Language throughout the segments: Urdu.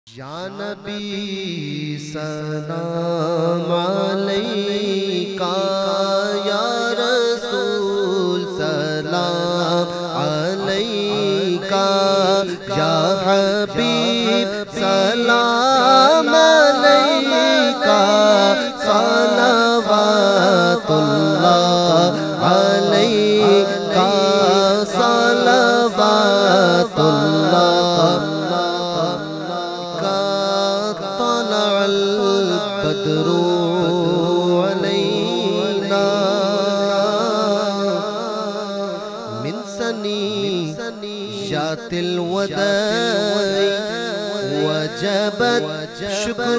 یا نبی سلام علیکہ یا رسول سلام علیکہ یا حبیب سلام علیکہ صلوات اللہ علیکہ صلوات اللہ البدر علینا من ثنیات الوداع وجبت شکر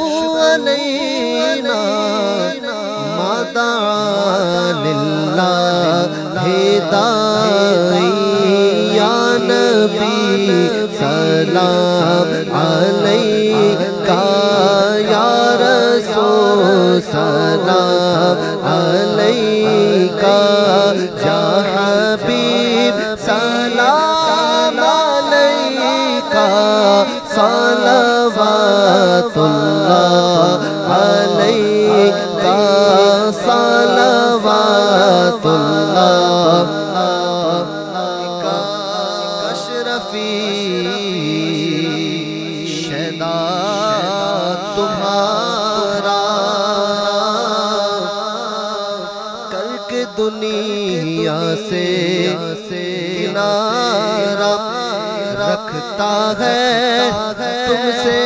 علینا ما دعا للہ داعی یا نبی سلام علیکہ یا رسول سلام علیکہ یا حبیب سلام علیکہ صلوات اللہ علیکہ صلوات اللہ تمہارا کر کے دنیا سے کنارہ رکھتا ہے تم سے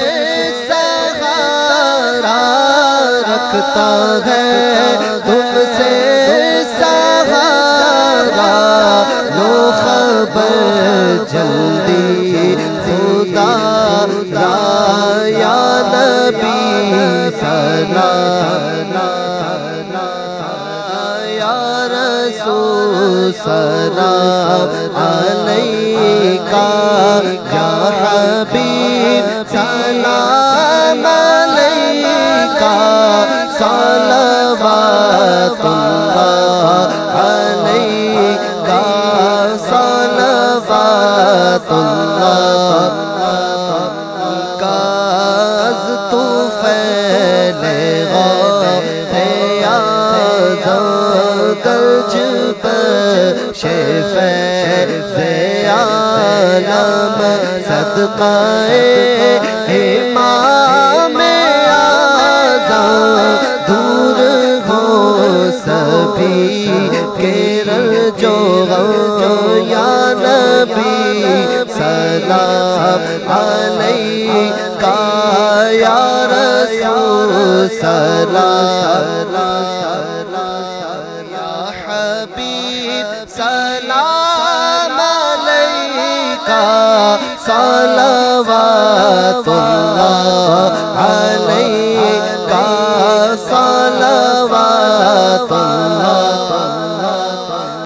سہارا رکھتا ہے تم سے سہارا لو خبر جلدی خدا یا نبی سلام یا رسول سلام علیکہ یا حبیب سلام علیکہ صلوات اللہ علیکہ صلوات اللہ صدقہ امام اعظم دور ہو سبھی کے رنجو غم یا نبی سلام علیکہ یا رسول سلام یا حبیب سلام علیکہ صلوات